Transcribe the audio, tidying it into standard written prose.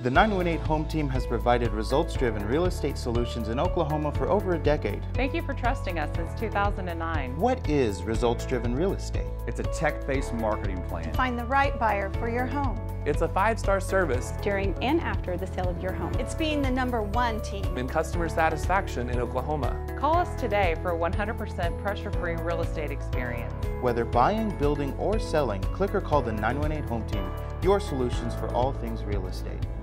The 918 Home Team has provided results-driven real estate solutions in Oklahoma for over a decade. Thank you for trusting us since 2009. What is results-driven real estate? It's a tech-based marketing plan. Find the right buyer for your home. It's a 5-star service during and after the sale of your home. It's being the #1 team in customer satisfaction in Oklahoma. Call us today for a 100% pressure-free real estate experience. Whether buying, building, or selling, click or call the 918 Home Team, your solutions for all things real estate.